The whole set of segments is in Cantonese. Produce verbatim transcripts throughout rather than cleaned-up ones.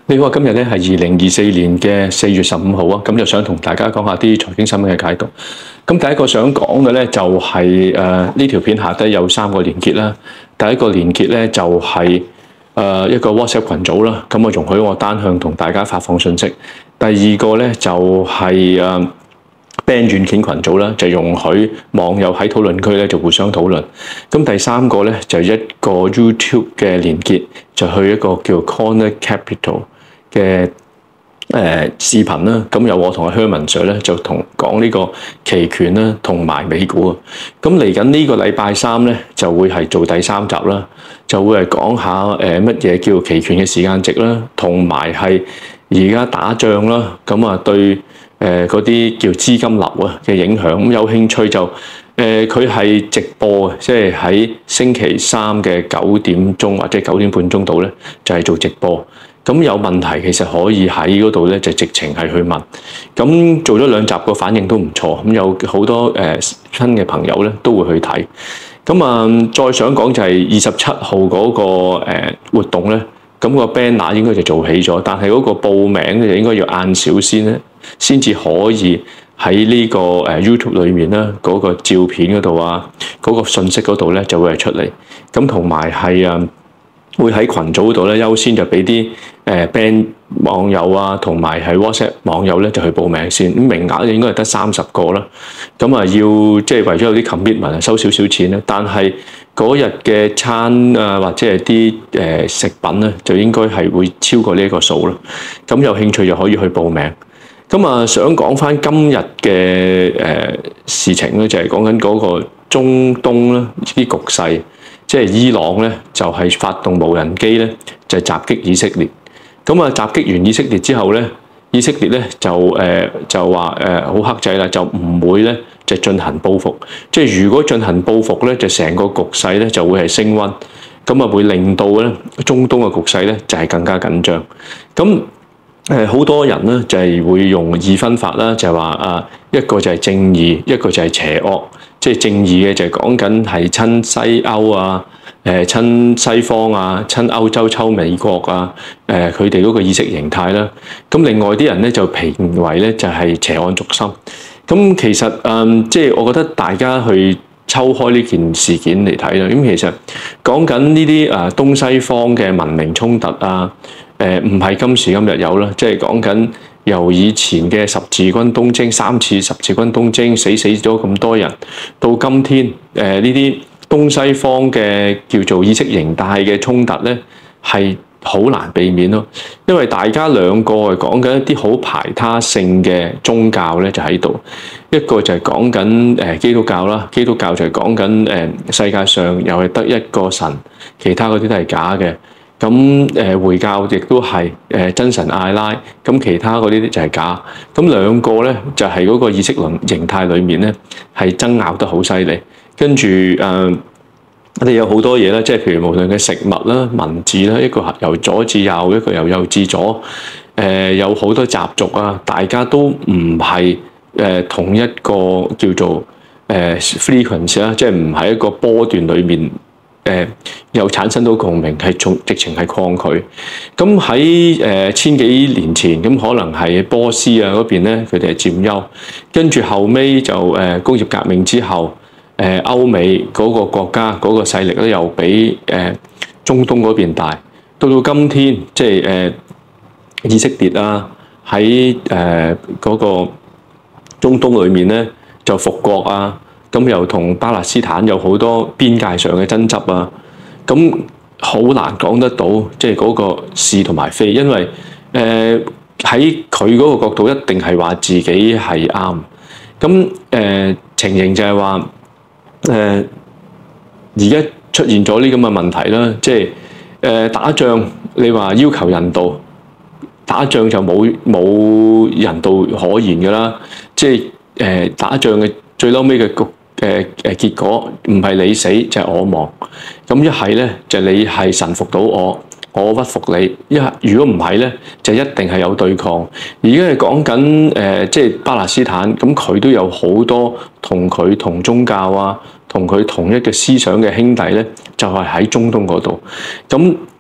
你好，今日咧係二零二四年嘅四月十五號啊，咁就想同大家講下啲財經新聞嘅解讀。咁第一個想講嘅咧就係誒呢條片下低有三個連結啦。第一個連結咧就係、是、誒、呃、一個 WhatsApp 群組啦，咁我容許我單向同大家發放信息。第二個咧就係、是、誒。呃 Band 軟件群組啦，就容許網友喺討論區咧就互相討論。咁第三個咧就一個 YouTube 嘅連結，就去一個叫 Corner Capital 嘅誒、呃、視頻啦。咁有我同阿 Herman Sir 咧就同講呢個期權啦，同埋美股啊。咁嚟緊呢個禮拜三咧就會係做第三集啦，就會係講下誒乜嘢叫期權嘅時間值啦，同埋係而家打仗啦，咁啊對。誒嗰啲叫資金流啊嘅影響，咁有興趣就誒佢係直播嘅，即係喺星期三嘅九點鐘或者九點半鐘度咧，就係做直播。咁有問題其實可以喺嗰度咧就直情係去問。咁做咗兩集個反應都唔錯，咁有好多誒新嘅朋友咧都會去睇。咁啊，再想講就係二十七號嗰個誒活動咧。咁個 banner 應該就做起咗，但係嗰個報名咧就應該要晏少先咧，先至可以喺呢個誒 YouTube 裏面啦，嗰個照片嗰度啊，嗰個信息嗰度咧就會係出嚟。咁同埋係啊，會喺群組度咧優先就俾啲誒 band 網友啊，同埋係 WhatsApp 網友咧就去報名先。咁名額應該係得三十個啦。咁啊要即係為咗有啲 commitment 收少少錢咧，但係嗰日嘅餐啊，或者係啲誒食品咧，就應該係會超過呢一個數啦。咁有興趣就可以去報名。咁啊，想講翻今日嘅誒事情咧，就係講緊嗰個中東咧啲局勢，即係伊朗咧就係發動無人機咧就襲擊以色列。咁啊，襲擊完以色列之後咧，以色列咧就誒就話誒好克制啦，就唔會咧。就進行報復，即係如果進行報復咧，就成個局勢咧就會係升溫，咁啊會令到咧中東嘅局勢咧就係更加緊張。咁誒好多人咧就係會用二分法啦，就係話啊一個就係正義，一個就係邪惡。即係正義嘅就係講緊係親西歐啊，誒親西方啊，親歐洲抽美國啊，誒佢哋嗰個意識形態啦。咁另外啲人咧就評為咧就係邪惡軸心。咁其實誒、嗯，即係我覺得大家去抽開呢件事件嚟睇啦。咁其實講緊呢啲誒東西方嘅文明衝突啊，誒唔係今時今日有啦，即係講緊由以前嘅十字軍東征三次十字軍東征死死咗咁多人，到今天誒呢啲東西方嘅叫做意識形態嘅衝突咧，係好難避免咯，因為大家兩個係講緊一啲好排他性嘅宗教咧，就喺度。一個就係講緊誒基督教啦，基督教就係講緊誒世界上又係得一個神，其他嗰啲都係假嘅。咁誒回教亦都係誒真神艾拉，咁其他嗰啲就係假。咁兩個咧就係嗰個意識形態裏面咧係爭拗得好犀利，跟住誒。呃我哋有好多嘢啦，即係譬如無論嘅食物啦、文字啦，一個由左至右，一個由右至左，誒、呃、有好多習俗啊，大家都唔係誒同一個叫做誒、呃、frequency 啦，即係唔係一個波段裡面誒、呃、又產生到共鳴，係從直情係抗拒。咁喺誒千幾年前，咁可能係波斯啊嗰邊咧，佢哋係佔優，跟住後尾就誒、呃、工業革命之後。誒歐美嗰個國家嗰個勢力咧，又比誒中東嗰邊大。到到今天，即係誒以色列啊，喺誒嗰個中東裏面咧，就復國啊，咁又同巴勒斯坦有好多邊界上嘅爭執啊，咁好難講得到，即係嗰個是同埋非，因為誒喺佢嗰個角度一定係話自己係啱。咁誒、呃、情形就係話。誒而家出現咗呢咁嘅問題啦，即係誒、呃、打仗，你話要求人道，打仗就冇冇人道可言㗎啦。即係誒、呃、打仗嘅最嬲尾嘅局誒誒結果，唔係你死就係、是、我亡。咁一係咧就你係臣服到我，我屈服你。一係如果唔係咧，就一定係有對抗。而家係講緊誒，即係巴勒斯坦，咁佢都有好多同佢同宗教啊，同佢同一嘅思想嘅兄弟咧，就係、是、喺中東嗰度。咁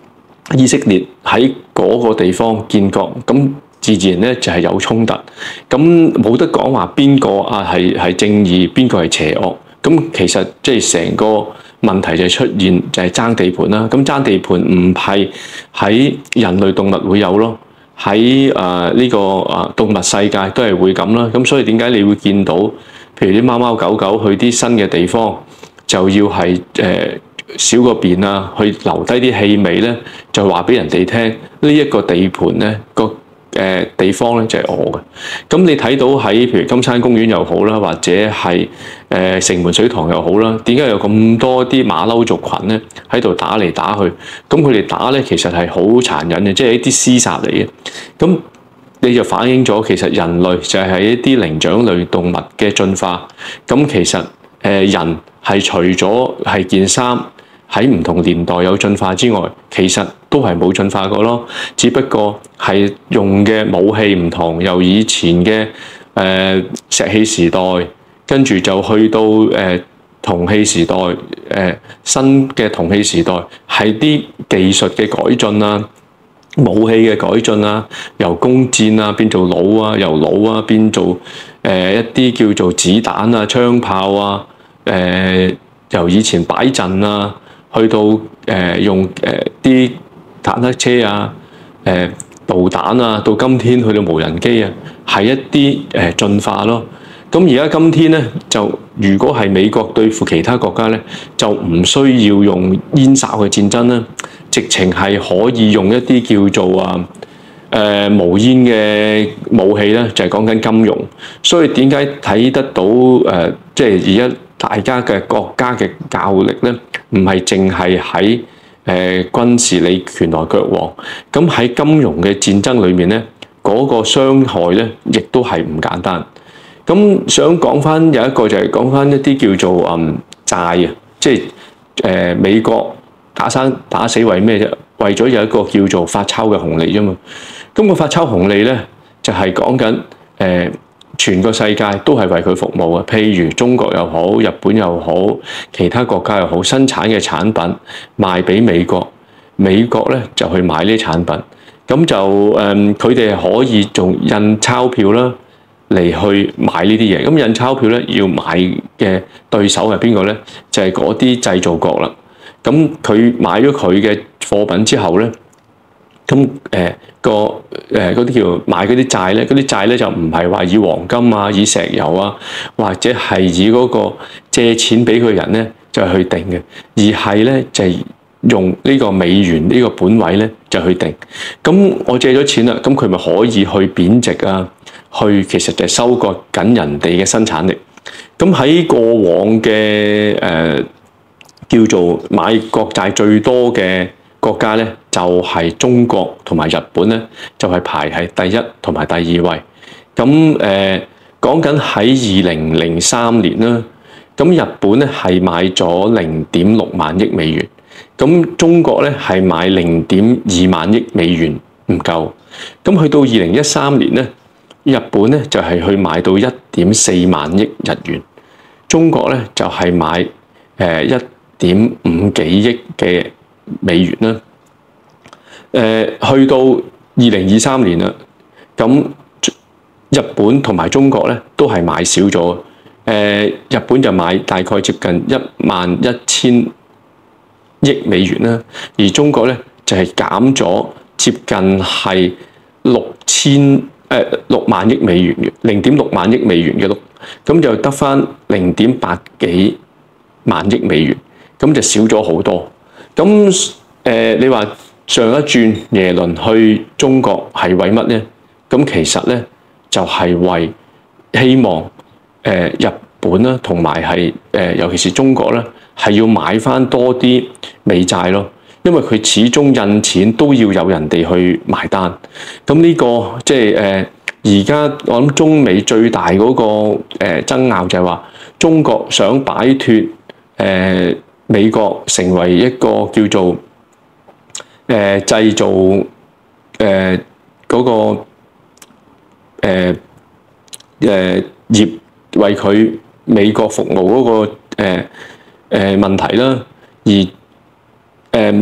以色列喺嗰個地方建國，咁自然咧就係有衝突，咁冇得講話邊個啊係係正義，邊個係邪惡，咁其實即係成個問題就出現就係爭地盤啦。咁爭地盤唔係喺人類動物會有咯，喺誒呢個誒動物世界都係會咁啦。咁所以點解你會見到，譬如啲貓貓狗狗去啲新嘅地方，就要係誒、呃、小個便啊，去留低啲氣味咧，就話俾人哋聽呢一個地盤咧個誒地方咧就係我嘅。咁你睇到喺譬如金山公園又好啦，或者係誒、呃、城門水塘又好啦，點解有咁多啲馬騮族群咧喺度打嚟打去？咁佢哋打咧其實係好殘忍嘅，即係一啲廝殺嚟嘅。咁你就反映咗其實人類就係一啲靈長類動物嘅進化。咁其實誒、呃、人係除咗係件衫喺唔同年代有進化之外，其實都係冇進化過咯。只不過係用嘅武器唔同，由以前嘅誒、呃、石器時代，跟住就去到誒、呃、銅器時代，誒、呃、新嘅銅器時代係啲技術嘅改進啊，武器嘅改進啊，由弓箭啊變做弩啊，由弩啊變做誒、呃、一啲叫做子彈啊、槍炮啊，誒、呃、由以前擺陣啊，去到誒、呃、用誒啲、呃、坦克車啊、誒、呃、導彈啊，到今天去到無人機啊，係一啲誒、呃、進化咯。咁而家今天咧，就如果係美國對付其他國家咧，就唔需要用煙硝嘅戰爭啦，直情係可以用一啲叫做啊誒、呃、無煙嘅武器咧，就係講緊金融。所以點解睇得到誒，即係而家大家嘅國家嘅教力咧，唔係淨係喺誒軍事你拳來腳往，咁喺金融嘅戰爭裏面咧，嗰、那個傷害咧，亦都係唔簡單。咁想講翻有一個就係講翻一啲叫做嗯債啊，即係誒、呃、美國打生打死為咩啫？為咗有一個叫做發鈔嘅紅利啫嘛。咁、那個發鈔紅利咧，就係講緊誒全個世界都係為佢服務嘅。譬如中國又好，日本又好，其他國家又好，生產嘅產品賣俾美國，美國咧就去買呢啲產品。咁就誒佢哋可以仲印鈔票啦，嚟去買呢啲嘢，咁印鈔票咧要買嘅對手係邊個咧？就係嗰啲製造國啦。咁佢買咗佢嘅貨品之後咧，咁誒、呃、個誒嗰啲叫買嗰啲債咧，嗰啲債咧就唔係話以黃金啊、以石油啊，或者係以嗰個借錢俾佢人咧就去定嘅，而係咧就係、是、用呢個美元呢個本位咧就去定。咁我借咗錢啦，咁佢咪可以去貶值啊？去其實就係收割緊人哋嘅生產力。咁喺過往嘅誒、呃、叫做買國債最多嘅國家咧，就係、是、中國同埋日本咧，就係、是、排喺第一同埋第二位。咁誒講緊喺二零零三年啦，咁日本咧係買咗零點六萬億美元，咁中國咧係買零點二萬億美元唔夠。咁去到二零一三年咧，日本咧就係去買到一點四萬億日元，中國咧就係買誒一點五幾億嘅美元啦。誒去到二零二三年啦，咁日本同埋中國咧都係買少咗。誒日本就買大概接近一萬一千億美元啦，而中國咧就係減咗接近係六千。誒六萬億美元嘅零點六萬億美元嘅六，咁就得返零點八幾萬億美元，咁就少咗好多。咁誒、呃，你話上一轉耶倫去中國係為乜咧？咁其實咧就係、是、為希望誒、呃、日本啦，同埋係誒尤其是中國咧，係要買返多啲美債咯。因為佢始終印錢都要有人哋去埋單，咁呢、這個即係誒而家我諗中美最大嗰、那個誒、呃、爭拗就係話中國想擺脫誒、呃、美國成為一個叫做誒、呃、製造誒嗰、呃那個誒誒、呃呃、業為佢美國服務嗰、那個誒誒、呃呃、問題啦，而誒、呃、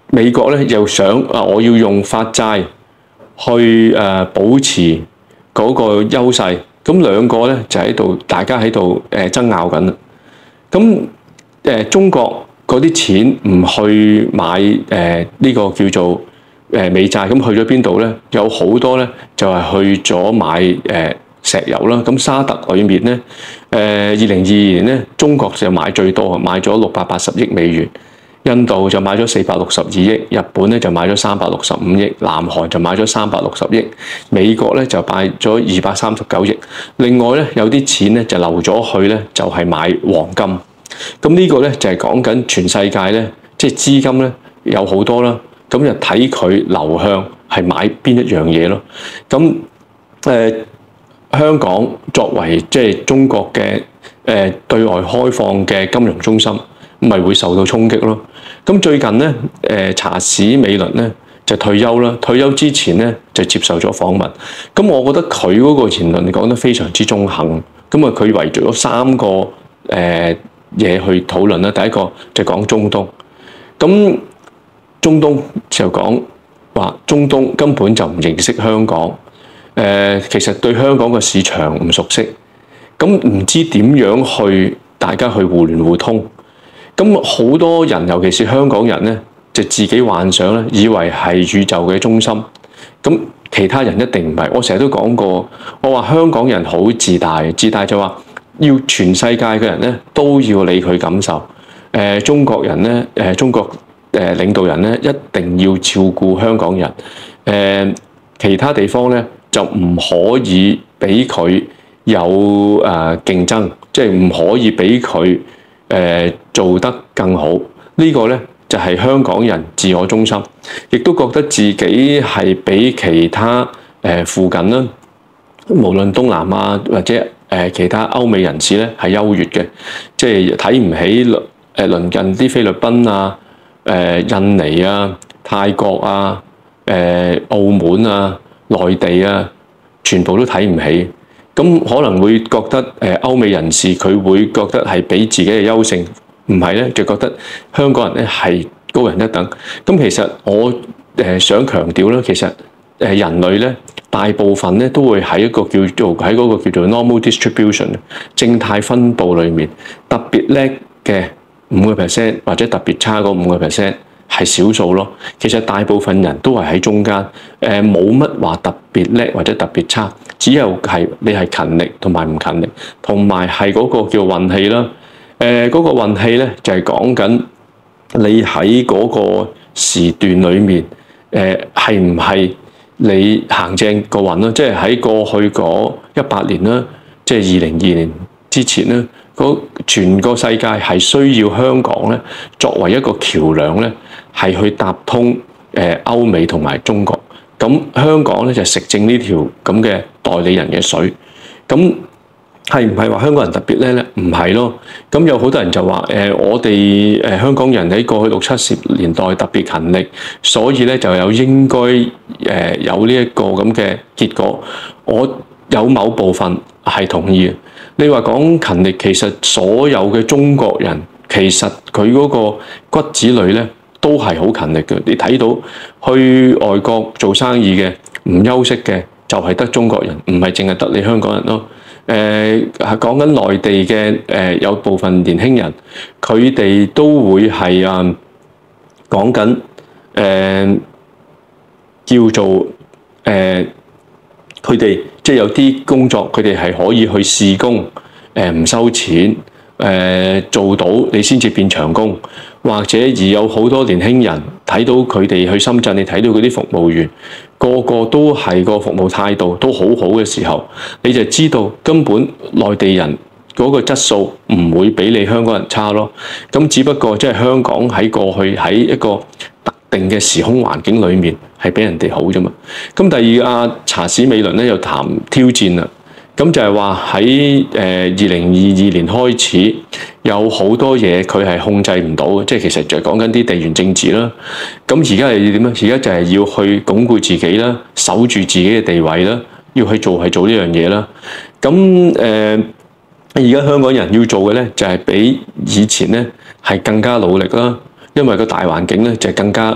美國咧又想啊，我要用發債去誒、呃、保持嗰個優勢，咁兩個咧就喺度，大家喺度誒爭拗緊啦。咁誒、呃、中國嗰啲錢唔去買誒呢、呃這個叫做誒美債，咁去咗邊度咧？有好多咧就係、是、去咗買誒、呃、石油啦。咁沙特裏面咧，誒二零二二年咧，中國就買最多，買咗六百八十億美元。印度就買咗四百六十二億，日本咧就買咗三百六十五億，南韓就買咗三百六十億，美國咧就買咗二百三十九億。另外咧有啲錢咧就流咗去咧，就係買黃金。咁呢個咧就係講緊全世界咧，即係資金咧有好多啦。咁就睇佢流向係買邊一樣嘢咯。咁誒、呃、香港作為即係中國嘅誒、呃、對外開放嘅金融中心，咪會受到衝擊咯。咁最近咧，誒查史美倫咧就退休啦。退休之前咧就接受咗訪問。咁我覺得佢嗰個言論講得非常之中肯。咁啊，佢圍住咗三個誒嘢去討論啦。第一個就講中東。咁中東就講話中東根本就唔認識香港。誒，其實對香港嘅市場唔熟悉。咁唔知點樣去大家去互聯互通。咁好多人，尤其是香港人咧，就自己幻想咧，以為係宇宙嘅中心。咁其他人一定唔係。我成日都講過，我話香港人好自大，自大就話要全世界嘅人咧都要理佢感受。誒、呃，中國人咧，誒、呃，中國誒領導人咧一定要照顧香港人。誒、呃，其他地方咧就唔可以俾佢有誒競爭，即係唔可以俾佢。誒、呃、做得更好，呢、這個呢就係、是、香港人自我中心，亦都覺得自己係比其他誒、呃、附近啦，無論東南亞或者誒、呃、其他歐美人士呢係優越嘅，即係睇唔起誒、呃、鄰近啲菲律賓啊、誒、呃、印尼啊、泰國啊、誒、呃、澳門啊、內地啊，全部都睇唔起。咁可能會覺得誒歐美人士佢會覺得係比自己嘅優勝，唔係咧就覺得香港人咧係高人一等。咁其實我誒想強調咧，其實誒人類咧大部分咧都會喺一個叫做喺嗰個叫做 normal distribution 正態分佈裏面，特別叻嘅五個 percent 或者特別差嗰五個 percent。係少數咯，其實大部分人都係喺中間，誒冇乜話特別叻或者特別差，只有係你係勤力同埋唔勤力，同埋係嗰個叫運氣啦。誒、呃、嗰、嗰個運氣咧就係講緊你喺嗰個時段裡面，誒係唔係你行正個運啦？即係喺過去嗰一百年啦，即係二零二年之前咧，全個世界係需要香港咧作為一個橋樑咧。係去搭通誒歐美同埋中國，咁香港咧就食正呢條咁嘅代理人嘅水，咁係唔係話香港人特別叻咧？唔係咯，咁有好多人就話誒、呃、我哋誒香港人喺過去六七十年代特別勤力，所以咧就有應該誒有呢一個咁嘅結果。我有某部分係同意嘅。你話講勤力，其實所有嘅中國人其實佢嗰個骨子裏咧。都係好勤力嘅，你睇到去外國做生意嘅唔休息嘅，就係得中國人，唔係淨係得你香港人咯。誒係講緊內地嘅誒、呃、有部分年輕人，佢哋都會係啊講緊誒叫做誒佢哋即係有啲工作，佢哋係可以去試工，誒、呃、唔收錢，誒、呃、做到你先至變長工。或者而有好多年輕人睇到佢哋去深圳，你睇到嗰啲服務員個個都係個服務態度都好好嘅時候，你就知道根本內地人嗰個質素唔會比你香港人差咯。咁只不過即係香港喺過去喺一個特定嘅時空環境裡面係比人哋好啫嘛。咁第二阿查史美倫咧又談挑戰啦。咁就係話喺誒二零二二年開始有好多嘢佢係控制唔到嘅，即係其實就係講緊啲地緣政治啦。咁而家係點咧？而家就係要去鞏固自己啦，守住自己嘅地位啦，要去做係做呢樣嘢啦。咁誒而家香港人要做嘅咧，就係比以前咧係更加努力啦，因為個大環境咧就係更加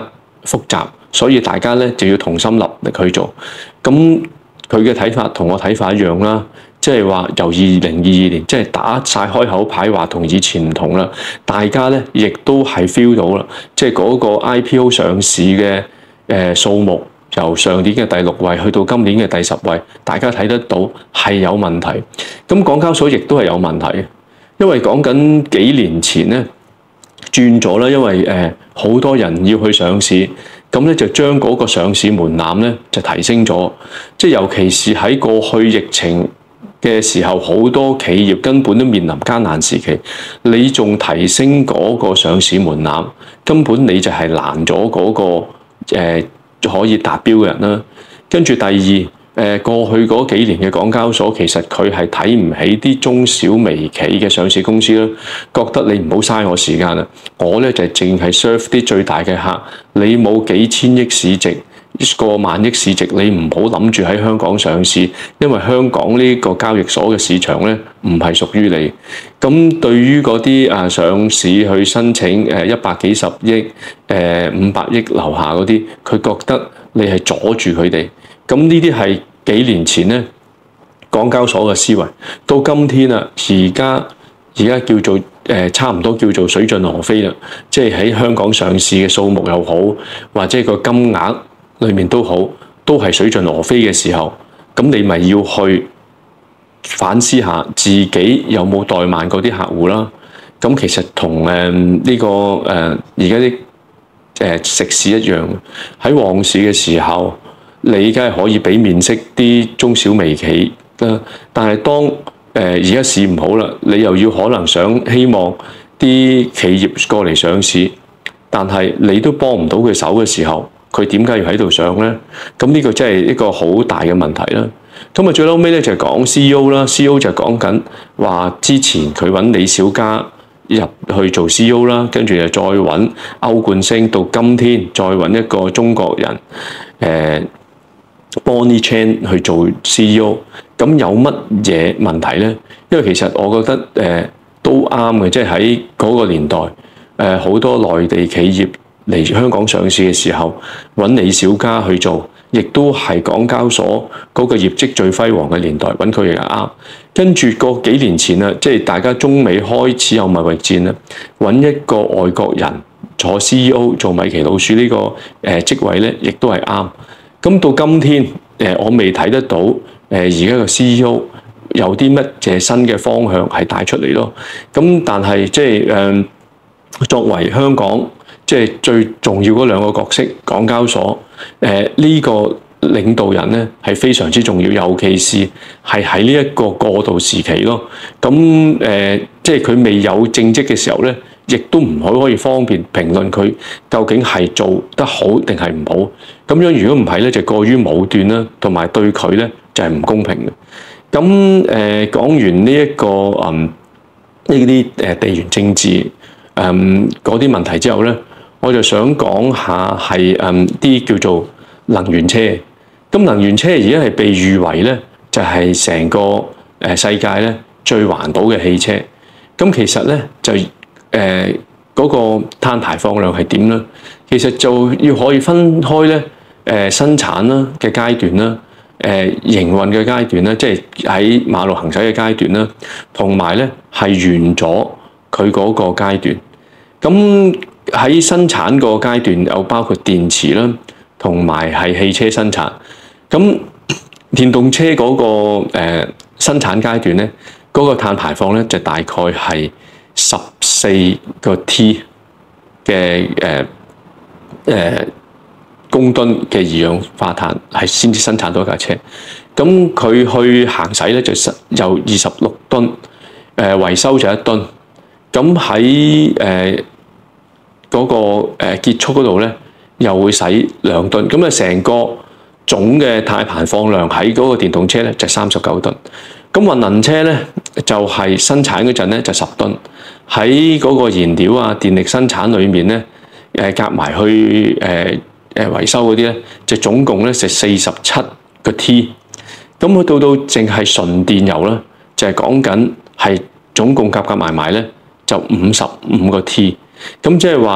複雜，所以大家咧就要同心立力去做。咁佢嘅睇法同我睇法一樣啦，即係話由二零二二年即係打晒開口牌話同以前唔同啦，大家咧亦都係 feel 到啦，即係嗰個 I P O 上市嘅誒數目由上年嘅第六位去到今年嘅第十位，大家睇得到係有問題。咁港交所亦都係有問題嘅，因為講緊幾年前咧轉咗啦，因為誒好多人要去上市。咁咧就將嗰個上市門檻咧就提升咗，即係尤其是喺過去疫情嘅時候，好多企業根本都面臨艱難時期，你仲提升嗰個上市門檻，根本你就係難咗嗰個誒可以達標嘅人啦。跟住第二。誒過去嗰幾年嘅港交所，其實佢係睇唔起啲中小微企嘅上市公司啦，覺得你唔好嘥我時間啦，我咧就淨係 serve 啲最大嘅客，你冇幾千億市值、過萬億市值，你唔好諗住喺香港上市，因為香港呢個交易所嘅市場咧唔係屬於你。咁對於嗰啲啊上市去申請誒一百幾十億、誒五百億樓下嗰啲，佢覺得你係阻住佢哋。咁呢啲係幾年前咧港交所嘅思維，到今天啊，而家而家叫做誒、呃、差唔多叫做水盡鵝飛啦，即係喺香港上市嘅數目又好，或者個金額裏面都好，都係水盡鵝飛嘅時候，咁你咪要去反思下自己有冇怠慢嗰啲客戶啦。咁其實同誒呢個誒而家啲誒食肆一樣，喺旺市嘅時候。你梗係可以俾面色啲中小微企啦，但係當誒而家市唔好啦，你又要可能想希望啲企業過嚟上市，但係你都幫唔到佢手嘅時候，佢點解要喺度上咧？咁呢個真係一個好大嘅問題啦。咁啊最後尾咧就係講 C E O 啦 ，C E O 就講緊話之前佢揾李小加入去做 C E O 啦，跟住又再揾歐冠昇，到今天再揾一個中國人誒。呃Bonnie Chan 去做 C E O， 咁有乜嘢問題呢？因為其實我覺得誒、呃、都啱嘅，即係喺嗰個年代，誒、呃、好多內地企業嚟香港上市嘅時候，揾李小加去做，亦都係港交所嗰個業績最輝煌嘅年代，揾佢亦啱。跟住個幾年前啊，即係大家中美開始有貿易戰啦，揾一個外國人坐 C E O 做米奇老鼠呢、這個誒、呃、職位咧，亦都係啱。咁到今天，誒我未睇得到，誒而家個 C E O 有啲乜嘢新嘅方向係帶出嚟咯。咁但係即係誒作為香港即係最重要嗰兩個角色，港交所誒呢個領導人咧係非常之重要，尤其是係喺呢一個過渡時期咯。咁誒即係佢未有正職嘅時候咧，亦都唔可可以方便評論佢究竟係做得好定係唔好。咁樣如果唔係咧，就過於武斷啦，同埋對佢咧就係唔公平嘅。咁誒講完呢一個嗯呢啲誒地緣政治誒嗰啲問題之後咧，我就想講下係誒啲叫做能源車。咁能源車而家係被譽為咧就係成個誒世界咧最環保嘅汽車。咁其實咧就誒嗰個碳排放量係點咧？其實就要可以分開咧。誒生產啦嘅階段啦，誒營運嘅階段啦，即係喺馬路行駛嘅階段啦，同埋咧係完咗佢嗰個階段。咁喺生產個階段有包括電池啦，同埋係汽車生產。咁電動車嗰個誒生產階段咧，嗰個碳排放咧就大概係十四個 T 嘅誒誒公噸嘅二氧化碳係先至生產到一架車，咁佢去行駛咧就有二十六噸，誒維修就一噸，咁喺誒嗰個誒結束嗰度咧又會使兩噸，咁啊成個總嘅碳排放量喺嗰個電動車咧就三十九噸，咁混能車咧就係生產嗰陣咧就十噸，喺嗰個燃料啊電力生產裏面咧誒夾埋去誒。誒維修嗰啲咧，就總共咧就四十七個 T， 咁佢到到淨係純電油啦，就係講緊係總共夾夾埋埋咧就五十五個 T， 咁即係話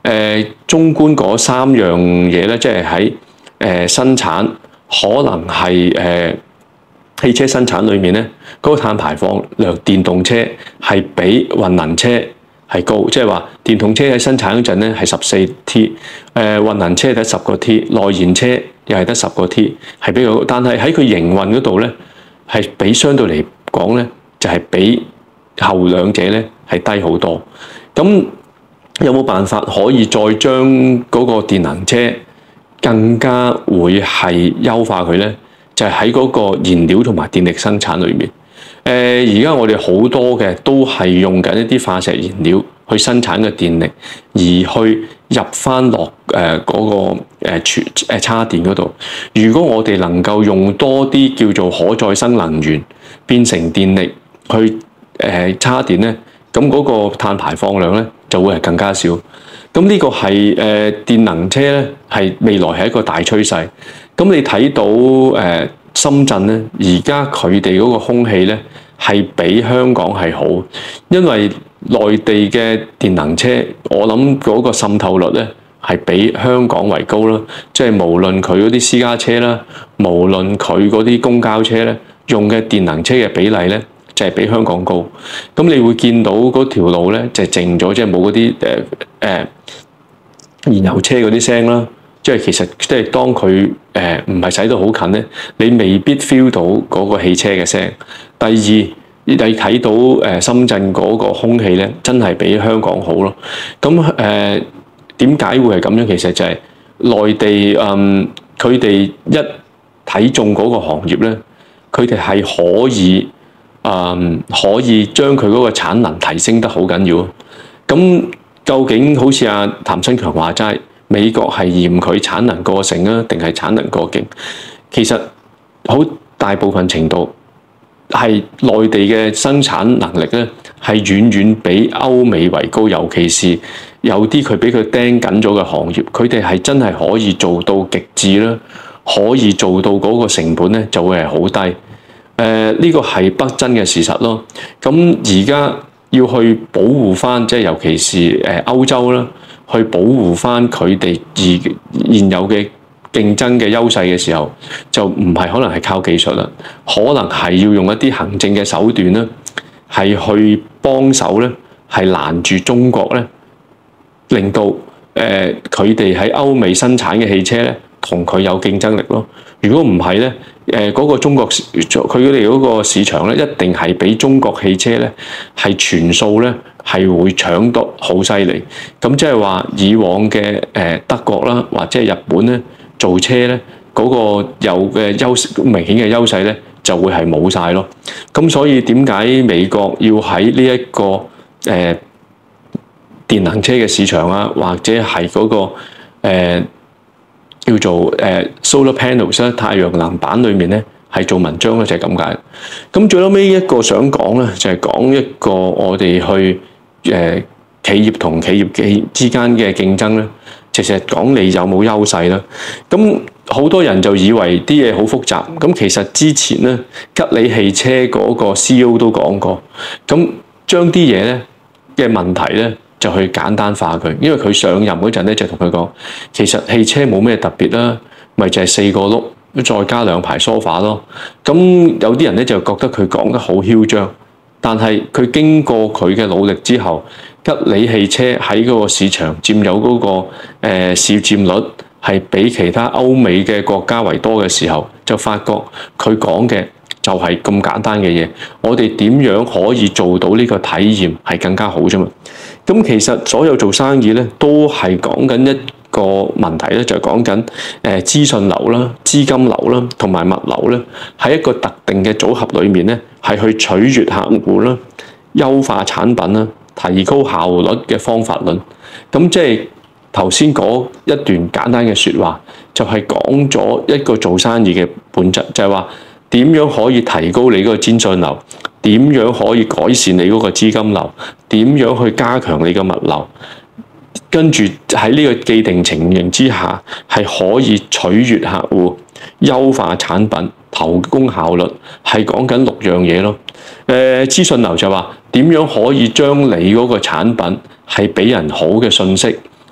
誒，綜觀嗰三樣嘢咧，即係喺誒生產，可能係誒、呃、汽車生產裏面咧，嗰、那個碳排放量，電動車係比混能車係高，即係話電動車喺生產嗰陣咧係十四 T， 誒混能車得十個 T， 內燃車又係得十個 T， 係比較高，但係喺佢營運嗰度咧係比相對嚟講咧就係、是、比後兩者咧係低好多。咁有冇辦法可以再將嗰個電能車更加會係優化佢呢？就係喺嗰個燃料同埋電力生產裏面。誒，而家我哋好多嘅都係用緊一啲化石燃料去生產嘅電力，而去入翻落誒嗰個誒傳誒叉電嗰度。如果我哋能夠用多啲叫做可再生能源變成電力去誒叉電呢，咁嗰個碳排放量呢，就會係更加少，咁呢個係誒、呃、電能車咧，係未來係一個大趨勢。咁你睇到誒、呃、深圳咧，而家佢哋嗰個空氣咧係比香港係好，因為內地嘅電能車，我諗嗰個滲透率咧係比香港為高啦。即係無論佢嗰啲私家車啦，無論佢嗰啲公交車咧，用嘅電能車嘅比例咧，就係比香港高，咁你會見到嗰條路咧就係靜咗，即係冇嗰啲誒誒燃油車嗰啲聲啦。即係其實即係當佢誒唔係駛到好近咧，你未必 feel 到嗰個汽車嘅聲。第二，你睇到誒深圳嗰個空氣咧，真係比香港好咯。咁誒點解會係咁樣？其實就係內地嗯，佢哋一睇中嗰個行業咧，佢哋係可以。嗯，可以將佢嗰個產能提升得好緊要。咁究竟好似阿譚新強話齋，美國係嫌佢產能過剩啊，定係產能過勁？其實好大部分程度係內地嘅生產能力咧，係遠遠比歐美為高。尤其是有啲佢俾佢釘緊咗嘅行業，佢哋係真係可以做到極致啦，可以做到嗰個成本咧就會係好低。誒呢、呃這個係不爭嘅事實咯。咁而家要去保護翻，即係尤其是誒歐洲啦，去保護翻佢哋而現有嘅競爭嘅優勢嘅時候，就唔係可能係靠技術啦，可能係要用一啲行政嘅手段啦，係去幫手咧，係攔住中國咧，令到誒佢哋喺歐美生產嘅汽車咧，同佢有競爭力咯。如果唔係咧，誒、呃、嗰、那個中國佢哋嗰個市場咧，一定係比中國汽車咧係全數咧係會搶得好犀利。咁即係話以往嘅誒、呃、德國啦，或者係日本咧做車咧嗰、那個有嘅優明顯嘅優勢咧，就會係冇晒咯。咁所以點解美國要喺呢一個誒、呃、電能車嘅市場啊，或者係嗰、那個、呃叫做誒 solar panels 咧，太陽能板裏面咧係做文章咧，就係咁解。咁最後尾一個想講咧，就係講一個我哋去誒企業同企業嘅之間嘅競爭咧，其實講你有冇優勢啦。咁好多人就以為啲嘢好複雜，咁其實之前咧吉利汽車嗰個 C E O 都講過，咁將啲嘢咧嘅問題咧，就去簡單化佢，因為佢上任嗰陣咧就同佢講，其實汽車冇咩特別啦，咪就係四個轆，再加兩排梳化咯。咁有啲人咧就覺得佢講得好囂張，但係佢經過佢嘅努力之後，吉利汽車喺嗰個市場佔有嗰、那個誒、呃、市佔率係比其他歐美嘅國家為多嘅時候，就發覺佢講嘅就係咁簡單嘅嘢。我哋點樣可以做到呢個體驗係更加好啫嘛？咁其實所有做生意咧，都係講緊一個問題咧，就係講緊誒資訊流啦、資金流啦，同埋物流咧，喺一個特定嘅組合裏面咧，係去取悅客戶啦、優化產品啦、提高效率嘅方法論。咁即係頭先嗰一段簡單嘅説話，就係講咗一個做生意嘅本質，就係話點樣可以提高你嗰個資訊流。點樣可以改善你嗰個資金流？點樣去加強你嘅物流？跟住喺呢個既定情形之下，係可以取悅客戶、優化產品、提供效率，係講緊六樣嘢咯。誒、呃，資訊流就話點樣可以將你嗰個產品係俾人好嘅信息，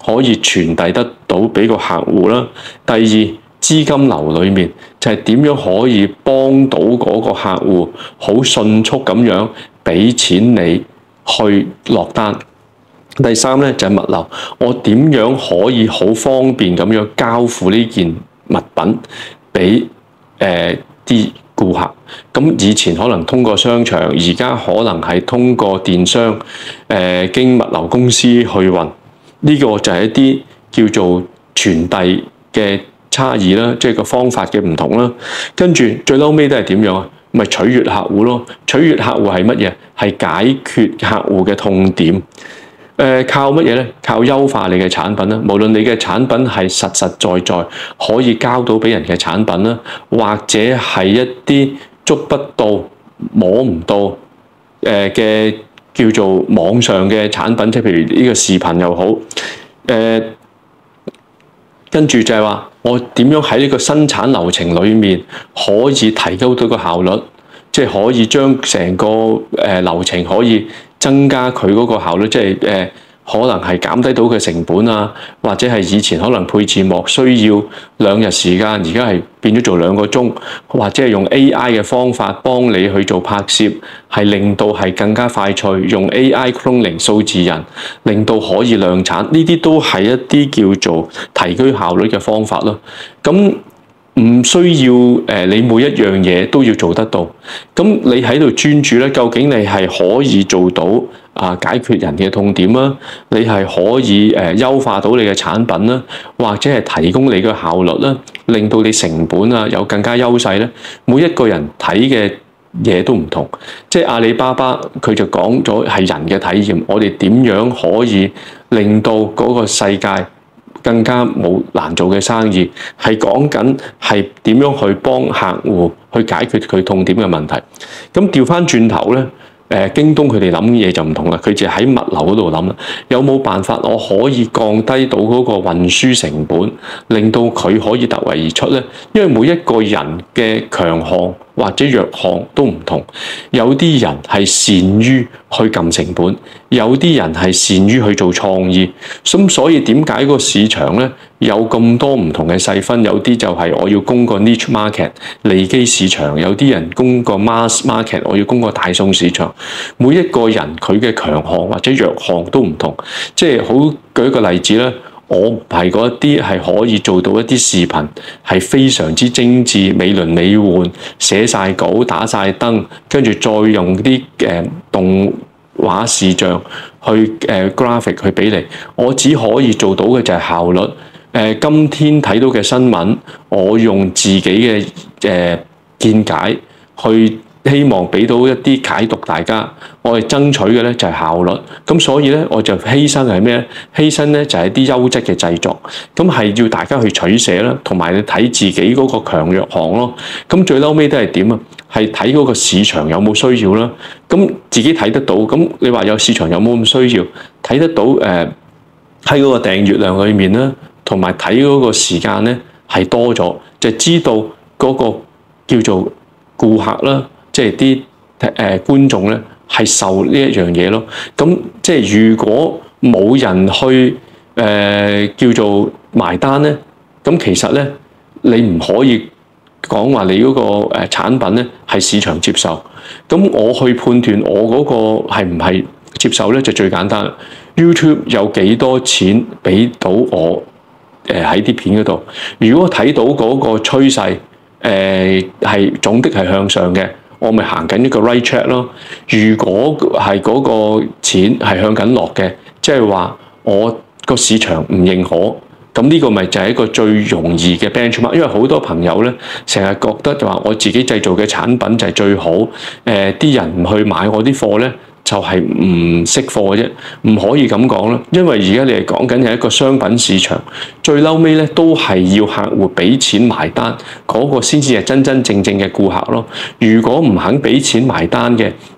可以傳遞得到俾個客戶啦。第二，資金流裏面就係點樣可以幫到嗰個客戶好迅速咁樣俾錢你去落單。第三咧就係物流，我點樣可以好方便咁樣交付呢件物品俾誒啲顧客？咁以前可能通過商場，而家可能係通過電商，誒、呃、經物流公司去運。呢、這個就係一啲叫做傳遞嘅差異啦，即係個方法嘅唔同啦。跟住最嬲尾都係點樣啊？咪取悅客戶咯。取悅客戶係乜嘢？係解決客戶嘅痛點。誒、呃、靠乜嘢咧？靠優化你嘅產品啦。無論你嘅產品係實實在在可以交到俾人嘅產品啦，或者係一啲捉不到、摸唔到誒嘅、呃、叫做網上嘅產品，即係譬如呢個視頻又好，誒、呃、跟住就係話我點樣喺呢個生產流程裏面可以提高到個效率，即係可以將成個誒流程可以增加佢嗰個效率，即係誒、呃、可能係減低到嘅成本啊，或者係以前可能配字幕需要兩日時間，而家係變咗做兩個鐘，或者係用 A I 嘅方法幫你去做拍攝，係令到係更加快脆，用 A I cloning 數字人，令到可以量產，呢啲都係一啲叫做提高效率嘅方法咯。咁唔需要誒，你每一樣嘢都要做得到。咁你喺度專注咧，究竟你係可以做到啊解決人嘅痛點啦，你係可以誒優化到你嘅產品啦，或者係提供你嘅效率啦，令到你成本啊有更加優勢咧。每一個人睇嘅嘢都唔同，即係阿里巴巴佢就講咗係人嘅體驗，我哋點樣可以令到嗰個世界更加冇難做嘅生意，係講緊係點樣去幫客戶去解決佢痛點嘅問題。咁調翻轉頭咧，誒京東佢哋諗嘢就唔同啦，佢就喺物流嗰度諗啦，有冇辦法我可以降低到嗰個運輸成本，令到佢可以突圍而出咧？因為每一個人嘅強項或者弱項都唔同，有啲人係善於去撳成本，有啲人係善於去做創意。咁所以點解個市場咧有咁多唔同嘅細分？有啲就係我要攻個 niche market 利基市場，有啲人攻個 mass market， 我要攻個大眾市場。每一個人佢嘅強項或者弱項都唔同。即係好舉一個例子啦，我係嗰一啲係可以做到一啲視頻係非常之精緻、美輪美奐，寫晒稿、打晒燈，跟住再用啲誒、呃、動畫視像去誒、呃、graphic 去俾你。我只可以做到嘅就係效率。誒、呃，今天睇到嘅新聞，我用自己嘅誒、呃、見解去。希望俾到一啲解讀大家，我哋爭取嘅咧就係效率，咁所以咧我就犧牲係咩咧？犧牲咧就係啲優質嘅製作，咁係要大家去取捨啦，同埋你睇自己嗰個強弱項咯。咁最嬲尾都係點啊？係睇嗰個市場有冇需要啦。咁自己睇得到，咁你話有市場有冇咁需要？睇得到誒喺嗰個訂閱量裏面啦，同埋睇嗰個時間咧係多咗，就知道嗰個叫做顧客啦。即係啲誒觀眾咧係受呢一樣嘢咯，咁即係如果冇人去誒、呃、叫做埋單咧，咁其實咧你唔可以講話你嗰個誒產品咧係市場接受，咁我去判斷我嗰個係唔係接受咧就最簡單。YouTube 有幾多錢俾到我誒喺啲片嗰度？如果睇到嗰個趨勢誒係總的係向上嘅。我咪行緊一個 right track 咯。如果係嗰個錢係向緊落嘅，即係話我個市場唔認可，咁呢個咪就係一個最容易嘅 benchmark。因為好多朋友咧成日覺得就話我自己製造嘅產品就係最好，誒、呃、啲人唔去買我啲貨咧就係唔識貨嘅啫，唔可以咁講啦。因為而家你係講緊係一個商品市場，最嬲尾咧都係要客戶俾錢埋單，嗰、那個先至係真真正正嘅顧客咯。如果唔肯俾錢埋單嘅，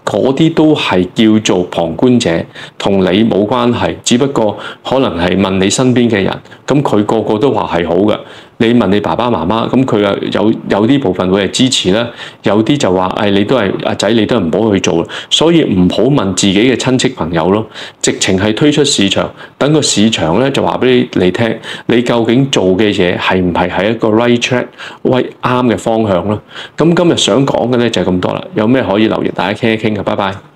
嗰啲都係叫做旁觀者，同你冇關係，只不過可能係問你身邊嘅人，咁佢個個都話係好嘅。你問你爸爸媽媽，咁佢啊有有啲部分會係支持啦，有啲就話誒、哎、你都係阿仔，你都唔好去做啦。所以唔好問自己嘅親戚朋友咯，直情係推出市場，等個市場咧就話俾你你聽，你究竟做嘅嘢係唔係喺一個 right track、right 啱嘅方向咯。咁今日想講嘅咧就係咁多啦，有咩可以留言大家傾一傾嘅，拜拜。